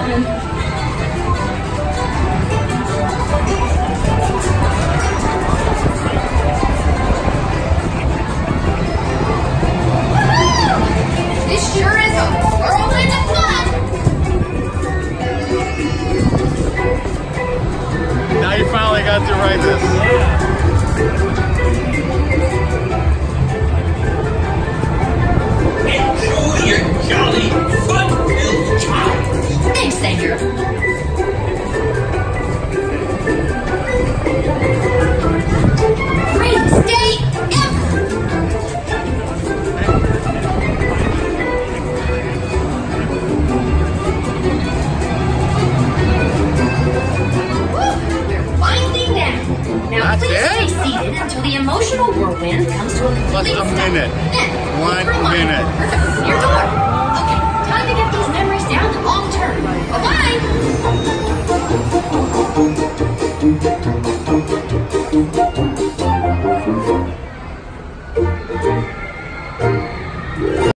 This sure is a whirlwind of fun! Now you finally got to ride this. Enjoy your jolly, fun-filled time. Thanks, Savior. Greatest day ever! We're winding down. Now That's please it? stay seated until the emotional whirlwind comes to a complete What's a stop. minute? Then, 1 keep your mind minute. perfect. Your door.